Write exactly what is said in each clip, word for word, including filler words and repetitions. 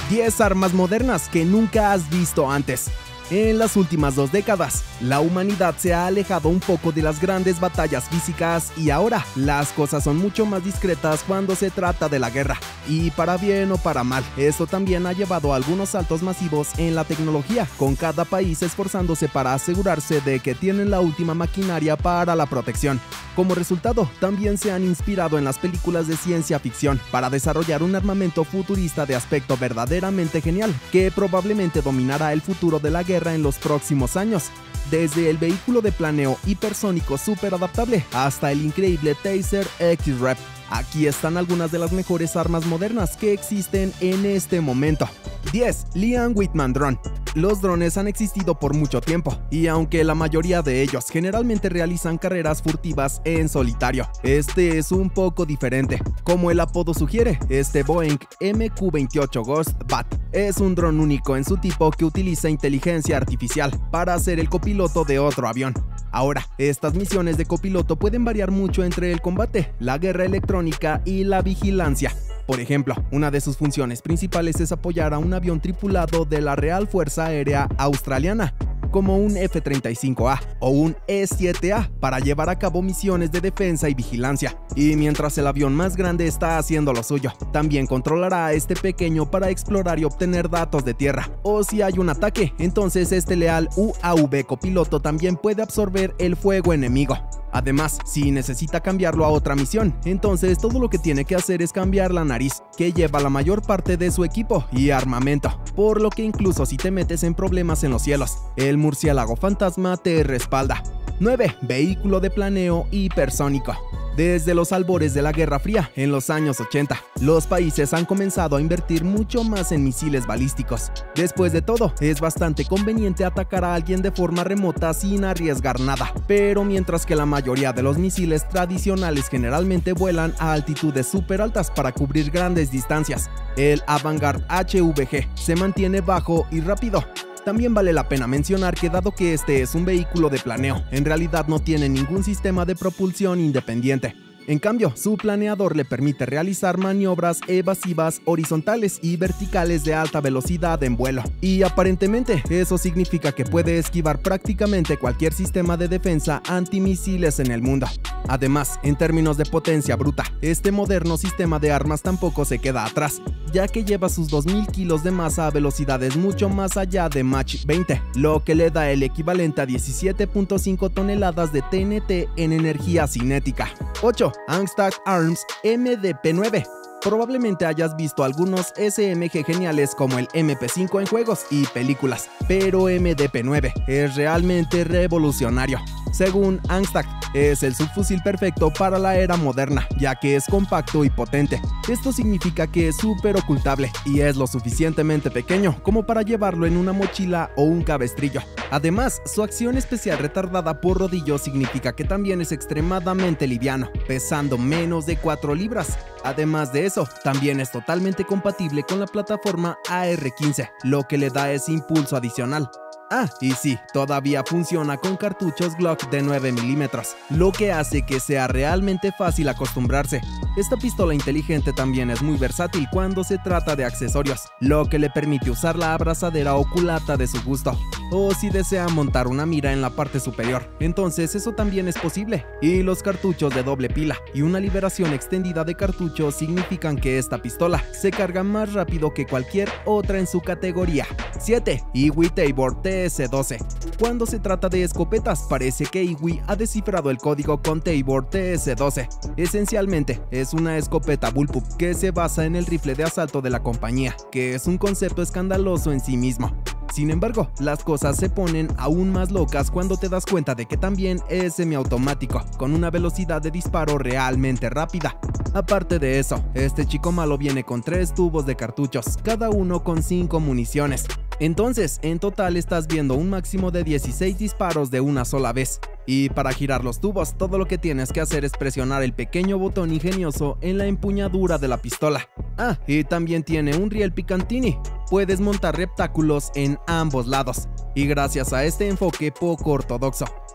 diez armas modernas que nunca has visto antes. En las últimas dos décadas, la humanidad se ha alejado un poco de las grandes batallas físicas y ahora las cosas son mucho más discretas cuando se trata de la guerra. Y para bien o para mal, esto también ha llevado a algunos saltos masivos en la tecnología, con cada país esforzándose para asegurarse de que tienen la última maquinaria para la protección. Como resultado, también se han inspirado en las películas de ciencia ficción para desarrollar un armamento futurista de aspecto verdaderamente genial, que probablemente dominará el futuro de la guerra en los próximos años, desde el vehículo de planeo hipersónico super adaptable hasta el increíble Taser X-Rep. Aquí están algunas de las mejores armas modernas que existen en este momento. diez. Liam Whitman Drone. Los drones han existido por mucho tiempo, y aunque la mayoría de ellos generalmente realizan carreras furtivas en solitario, este es un poco diferente. Como el apodo sugiere, este Boeing M Q veintiocho Ghost Bat es un dron único en su tipo que utiliza inteligencia artificial para ser el copiloto de otro avión. Ahora, estas misiones de copiloto pueden variar mucho entre el combate, la guerra electrónica y la vigilancia. Por ejemplo, una de sus funciones principales es apoyar a un avión tripulado de la Real Fuerza Aérea Australiana, como un F treinta y cinco A o un E siete A, para llevar a cabo misiones de defensa y vigilancia. Y mientras el avión más grande está haciendo lo suyo, también controlará a este pequeño para explorar y obtener datos de tierra. O si hay un ataque, entonces este leal U A V copiloto también puede absorber el fuego enemigo. Además, si necesita cambiarlo a otra misión, entonces todo lo que tiene que hacer es cambiar la nariz, que lleva la mayor parte de su equipo y armamento, por lo que incluso si te metes en problemas en los cielos, el murciélago fantasma te respalda. nueve. Vehículo de planeo hipersónico. Desde los albores de la Guerra Fría, en los años ochenta, los países han comenzado a invertir mucho más en misiles balísticos. Después de todo, es bastante conveniente atacar a alguien de forma remota sin arriesgar nada. Pero mientras que la mayoría de los misiles tradicionales generalmente vuelan a altitudes súper altas para cubrir grandes distancias, el Avangard H V G se mantiene bajo y rápido. También vale la pena mencionar que dado que este es un vehículo de planeo, en realidad no tiene ningún sistema de propulsión independiente. En cambio, su planeador le permite realizar maniobras evasivas horizontales y verticales de alta velocidad en vuelo. Y aparentemente, eso significa que puede esquivar prácticamente cualquier sistema de defensa antimisiles en el mundo. Además, en términos de potencia bruta, este moderno sistema de armas tampoco se queda atrás, ya que lleva sus dos mil kilos de masa a velocidades mucho más allá de Mach veinte, lo que le da el equivalente a diecisiete punto cinco toneladas de T N T en energía cinética. ocho. Angstac Arms M D P nueve. Probablemente hayas visto algunos S M G geniales como el M P cinco en juegos y películas, pero M D P nueve es realmente revolucionario. Según Angstac, es el subfusil perfecto para la era moderna, ya que es compacto y potente. Esto significa que es súper ocultable y es lo suficientemente pequeño como para llevarlo en una mochila o un cabestrillo. Además, su acción especial retardada por rodillo significa que también es extremadamente liviano, pesando menos de cuatro libras. Además de eso, también es totalmente compatible con la plataforma A R quince, lo que le da ese impulso adicional. Ah, y sí, todavía funciona con cartuchos Glock de nueve milímetros, lo que hace que sea realmente fácil acostumbrarse. Esta pistola inteligente también es muy versátil cuando se trata de accesorios, lo que le permite usar la abrazadera o culata de su gusto. O si desea montar una mira en la parte superior, entonces eso también es posible. Y los cartuchos de doble pila y una liberación extendida de cartuchos significan que esta pistola se carga más rápido que cualquier otra en su categoría. siete. Iwi Tabor T S doce. Cuando se trata de escopetas, parece que Iwi ha descifrado el código con Tabor T S doce. Esencialmente, es una escopeta bullpup que se basa en el rifle de asalto de la compañía, que es un concepto escandaloso en sí mismo. Sin embargo, las cosas se ponen aún más locas cuando te das cuenta de que también es semiautomático, con una velocidad de disparo realmente rápida. Aparte de eso, este chico malo viene con tres tubos de cartuchos, cada uno con cinco municiones. Entonces, en total estás viendo un máximo de dieciséis disparos de una sola vez. Y para girar los tubos, todo lo que tienes que hacer es presionar el pequeño botón ingenioso en la empuñadura de la pistola. Ah, y también tiene un riel Picatinny. Puedes montar reptáculos en ambos lados. Y gracias a este enfoque poco ortodoxo,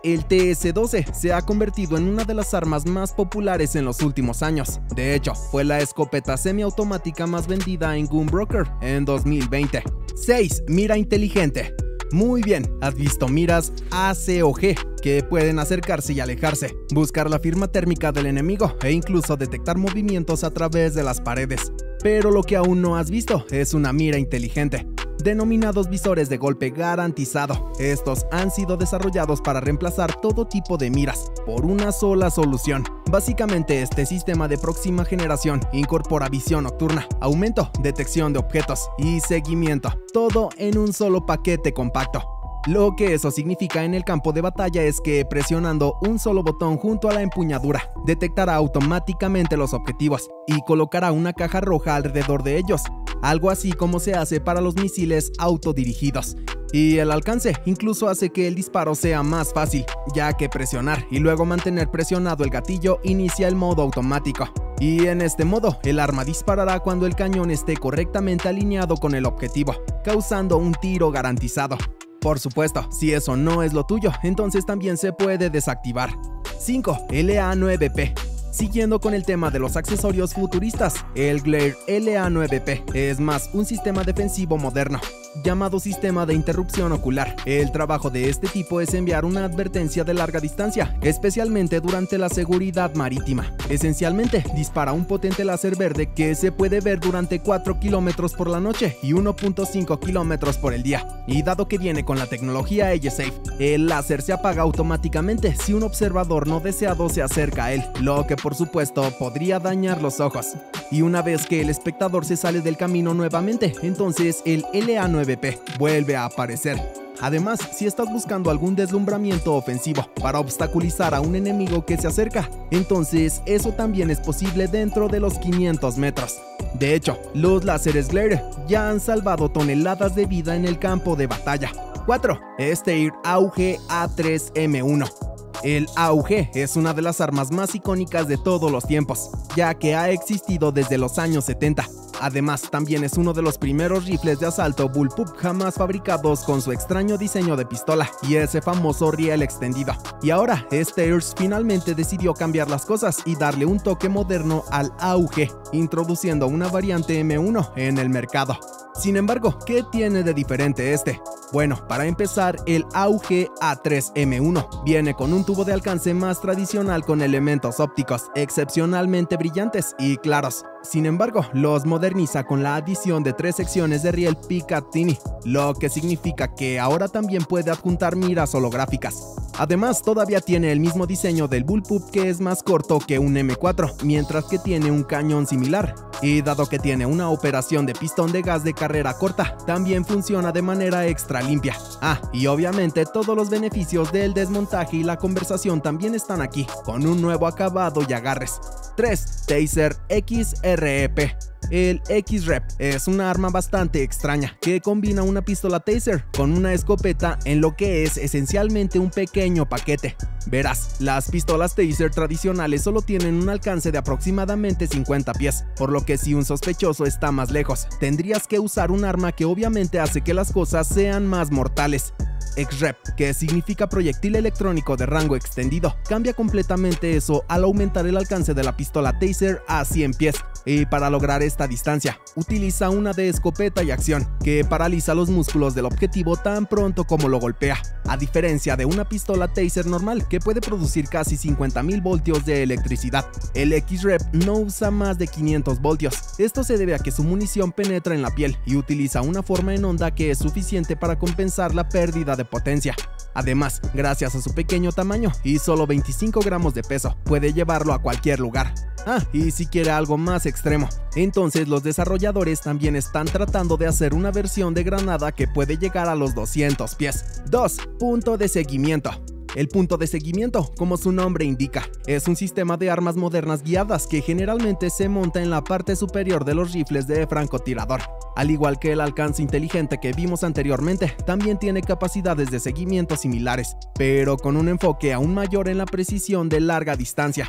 el T S doce se ha convertido en una de las armas más populares en los últimos años. De hecho, fue la escopeta semiautomática más vendida en Gunbroker en dos mil veinte. seis. Mira inteligente. Muy bien, has visto miras A C o G, que pueden acercarse y alejarse, buscar la firma térmica del enemigo e incluso detectar movimientos a través de las paredes. Pero lo que aún no has visto es una mira inteligente, denominados visores de golpe garantizado. Estos han sido desarrollados para reemplazar todo tipo de miras por una sola solución. Básicamente, este sistema de próxima generación incorpora visión nocturna, aumento, detección de objetos y seguimiento, todo en un solo paquete compacto. Lo que eso significa en el campo de batalla es que presionando un solo botón junto a la empuñadura, detectará automáticamente los objetivos y colocará una caja roja alrededor de ellos, algo así como se hace para los misiles autodirigidos. Y el alcance incluso hace que el disparo sea más fácil, ya que presionar y luego mantener presionado el gatillo inicia el modo automático. Y en este modo, el arma disparará cuando el cañón esté correctamente alineado con el objetivo, causando un tiro garantizado. Por supuesto, si eso no es lo tuyo, entonces también se puede desactivar. cinco. L A nueve P. Siguiendo con el tema de los accesorios futuristas, el Glare L A nueve P es más un sistema defensivo moderno, llamado sistema de interrupción ocular. El trabajo de este tipo es enviar una advertencia de larga distancia, especialmente durante la seguridad marítima. Esencialmente, dispara un potente láser verde que se puede ver durante cuatro kilómetros por la noche y uno punto cinco kilómetros por el día. Y dado que viene con la tecnología Age Safe, el láser se apaga automáticamente si un observador no deseado se acerca a él, lo que por supuesto podría dañar los ojos. Y una vez que el espectador se sale del camino nuevamente, entonces el L A nueve P vuelve a aparecer. Además, si estás buscando algún deslumbramiento ofensivo para obstaculizar a un enemigo que se acerca, entonces eso también es posible dentro de los quinientos metros. De hecho, los láseres Glare ya han salvado toneladas de vida en el campo de batalla. cuatro. Steyr A U G A tres M uno. El A U G es una de las armas más icónicas de todos los tiempos, ya que ha existido desde los años setenta. Además, también es uno de los primeros rifles de asalto bullpup jamás fabricados con su extraño diseño de pistola y ese famoso riel extendido. Y ahora, Steyr finalmente decidió cambiar las cosas y darle un toque moderno al A U G, introduciendo una variante M uno en el mercado. Sin embargo, ¿qué tiene de diferente este? Bueno, para empezar, el A U G A tres M uno viene con un tubo de alcance más tradicional con elementos ópticos excepcionalmente brillantes y claros. Sin embargo, los moderniza con la adición de tres secciones de riel Picatinny, lo que significa que ahora también puede adjuntar miras holográficas. Además, todavía tiene el mismo diseño del bullpup, que es más corto que un M cuatro, mientras que tiene un cañón similar. Y dado que tiene una operación de pistón de gas de carrera corta, también funciona de manera extra limpia. Ah, y obviamente todos los beneficios del desmontaje y la conversación también están aquí, con un nuevo acabado y agarres. tres. Taser X R E P. El X-Rep es una arma bastante extraña que combina una pistola Taser con una escopeta en lo que es esencialmente un pequeño paquete. Verás, las pistolas Taser tradicionales solo tienen un alcance de aproximadamente cincuenta pies, por lo que si un sospechoso está más lejos, tendrías que usar un arma que obviamente hace que las cosas sean más mortales. X-Rep, que significa proyectil electrónico de rango extendido, cambia completamente eso al aumentar el alcance de la pistola Taser a cien pies. Y para lograr esta distancia, utiliza una de escopeta y acción, que paraliza los músculos del objetivo tan pronto como lo golpea, a diferencia de una pistola Taser normal que puede producir casi cincuenta mil voltios de electricidad. El X-Rep no usa más de quinientos voltios. Esto se debe a que su munición penetra en la piel y utiliza una forma en onda que es suficiente para compensar la pérdida de potencia. Además, gracias a su pequeño tamaño y solo veinticinco gramos de peso, puede llevarlo a cualquier lugar. Ah, y si quiere algo más extremo, entonces los desarrolladores también están tratando de hacer una versión de granada que puede llegar a los doscientos pies. dos. Punto de seguimiento. El punto de seguimiento, como su nombre indica, es un sistema de armas modernas guiadas que generalmente se monta en la parte superior de los rifles de francotirador. Al igual que el alcance inteligente que vimos anteriormente, también tiene capacidades de seguimiento similares, pero con un enfoque aún mayor en la precisión de larga distancia.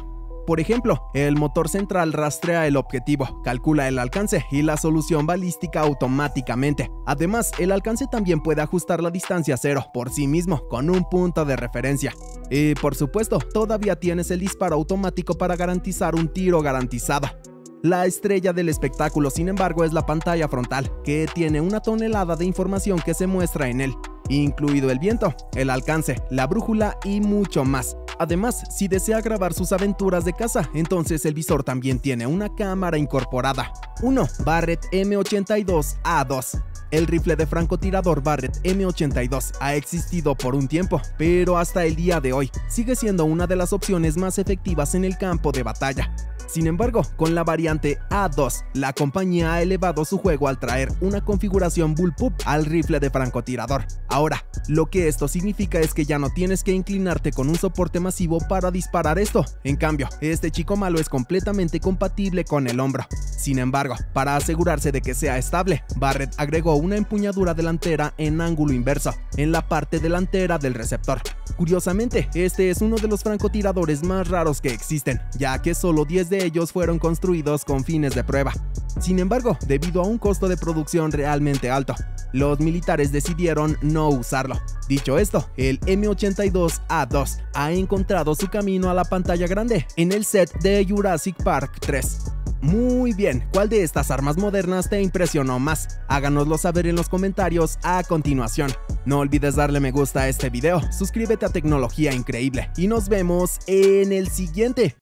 Por ejemplo, el motor central rastrea el objetivo, calcula el alcance y la solución balística automáticamente. Además, el alcance también puede ajustar la distancia cero por sí mismo con un punto de referencia. Y por supuesto, todavía tienes el disparo automático para garantizar un tiro garantizado. La estrella del espectáculo, sin embargo, es la pantalla frontal, que tiene una tonelada de información que se muestra en él, incluido el viento, el alcance, la brújula y mucho más. Además, si desea grabar sus aventuras de caza, entonces el visor también tiene una cámara incorporada. uno. Barrett M ochenta y dos A dos. El rifle de francotirador Barrett M ochenta y dos ha existido por un tiempo, pero hasta el día de hoy sigue siendo una de las opciones más efectivas en el campo de batalla. Sin embargo, con la variante A dos, la compañía ha elevado su juego al traer una configuración bullpup al rifle de francotirador. Ahora, lo que esto significa es que ya no tienes que inclinarte con un soporte masivo para disparar esto. En cambio, este chico malo es completamente compatible con el hombro. Sin embargo, para asegurarse de que sea estable, Barrett agregó una empuñadura delantera en ángulo inverso, en la parte delantera del receptor. Curiosamente, este es uno de los francotiradores más raros que existen, ya que solo diez de ellos fueron construidos con fines de prueba. Sin embargo, debido a un costo de producción realmente alto, los militares decidieron no usarlo. Dicho esto, el M ochenta y dos A dos ha encontrado su camino a la pantalla grande en el set de Jurassic Park tres. Muy bien, ¿cuál de estas armas modernas te impresionó más? Háganoslo saber en los comentarios a continuación. No olvides darle me gusta a este video, suscríbete a Tecnología Increíble y nos vemos en el siguiente.